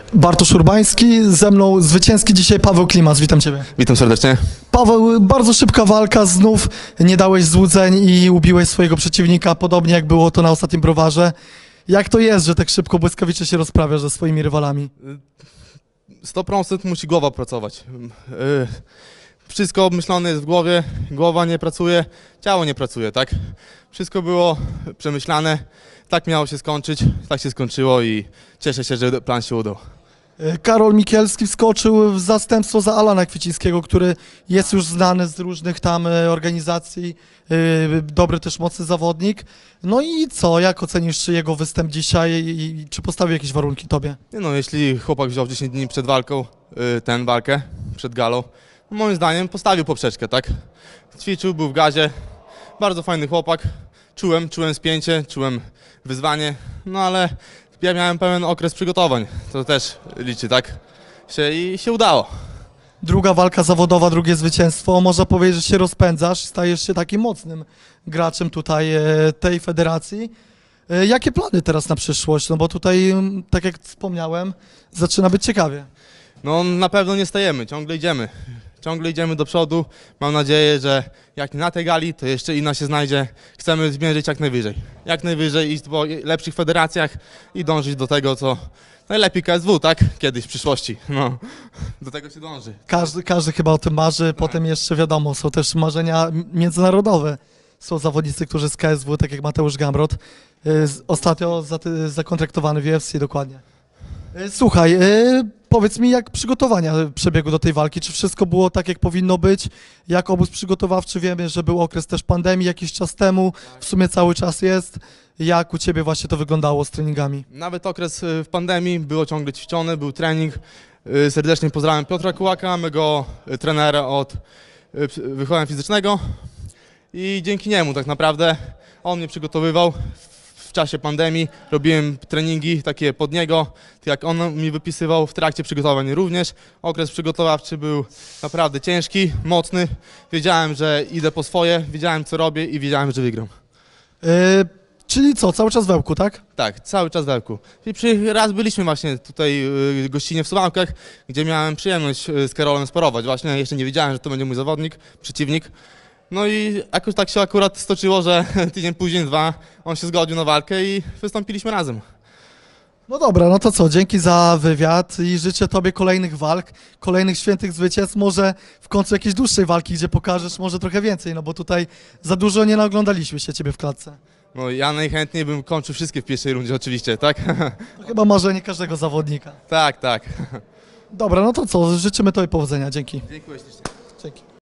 Bartosz Urbański, ze mną zwycięski dzisiaj Paweł Klimas, witam Ciebie. Witam serdecznie. Paweł, bardzo szybka walka, znów nie dałeś złudzeń i ubiłeś swojego przeciwnika, podobnie jak było to na ostatnim browarze. Jak to jest, że tak szybko, błyskawicznie się rozprawiasz ze swoimi rywalami? 100% musi głowa pracować. Wszystko obmyślone jest w głowie, głowa nie pracuje, ciało nie pracuje, tak? Wszystko było przemyślane, tak miało się skończyć, tak się skończyło i cieszę się, że plan się udał. Karol Mikielski wskoczył w zastępstwo za Alana Kwiecińskiego, który jest już znany z różnych tam organizacji, dobry też mocny zawodnik. No i co, jak ocenisz jego występ dzisiaj i czy postawił jakieś warunki Tobie? Nie no, jeśli chłopak wziął 10 dni przed walką, tę walkę, przed galą, moim zdaniem postawił poprzeczkę, tak? Ćwiczył, był w gazie, bardzo fajny chłopak, czułem spięcie, czułem wyzwanie, no ale ja miałem pełen okres przygotowań, to też liczy, tak? I się udało. Druga walka zawodowa, drugie zwycięstwo. Można powiedzieć, że się rozpędzasz, stajesz się takim mocnym graczem tutaj tej federacji. Jakie plany teraz na przyszłość? No bo tutaj, tak jak wspomniałem, zaczyna być ciekawie. No na pewno nie stajemy, ciągle idziemy. Ciągle idziemy do przodu. Mam nadzieję, że jak nie na tej gali, to jeszcze inna się znajdzie. Chcemy zmierzyć jak najwyżej. Jak najwyżej iść po lepszych federacjach i dążyć do tego, co najlepiej KSW, tak? Kiedyś w przyszłości. No, do tego się dąży. Każdy chyba o tym marzy, potem jeszcze wiadomo, są też marzenia międzynarodowe. Są zawodnicy, którzy z KSW, tak jak Mateusz Gamrot, ostatnio zakontraktowany w UFC dokładnie. Słuchaj, powiedz mi, jak przygotowania przebiegły do tej walki? Czy wszystko było tak, jak powinno być? Jak obóz przygotowawczy? Wiemy, że był okres też pandemii jakiś czas temu, w sumie cały czas jest. Jak u Ciebie właśnie to wyglądało z treningami? Nawet okres w pandemii było ciągle ćwiczony, był trening. Serdecznie pozdrawiam Piotra Kułaka, mego trenera od wychowania fizycznego. I dzięki niemu tak naprawdę on mnie przygotowywał. W czasie pandemii robiłem treningi takie pod niego, jak on mi wypisywał w trakcie przygotowań również. Okres przygotowawczy był naprawdę ciężki, mocny. Wiedziałem, że idę po swoje, wiedziałem co robię i wiedziałem, że wygram. Czyli co, cały czas w Ełku, tak? Tak, cały czas w Ełku. I raz byliśmy właśnie tutaj gościnnie w Suwałkach, gdzie miałem przyjemność z Karolem sparować. Właśnie jeszcze nie wiedziałem, że to będzie mój zawodnik, przeciwnik. No i jakoś tak się akurat stoczyło, że tydzień później, on się zgodził na walkę i wystąpiliśmy razem. No dobra, no to co, dzięki za wywiad i życzę Tobie kolejnych walk, kolejnych świętych zwycięstw, może w końcu jakiejś dłuższej walki, gdzie pokażesz może trochę więcej, no bo tutaj za dużo nie naoglądaliśmy się Ciebie w klatce. No ja najchętniej bym kończył wszystkie w pierwszej rundzie oczywiście, tak? To chyba marzenie każdego zawodnika. Tak, tak. Dobra, no to co, życzymy Tobie powodzenia, dzięki. Dziękuję ślicznie. Dzięki.